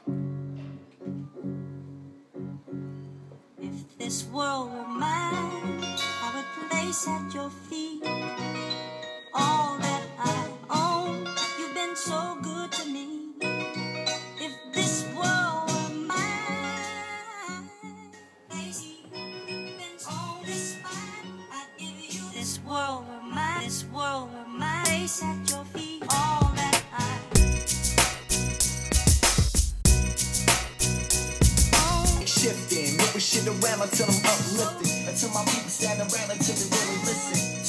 If this world were mine, I would place at your feet all that I own. You've been so good to me. If this world were mine, you've been so this fine. I'd give you this world were mine. This world were mine. Place at your feet all that I own. Shifting, moving shit around until I'm uplifted, until my people stand around until they really listen.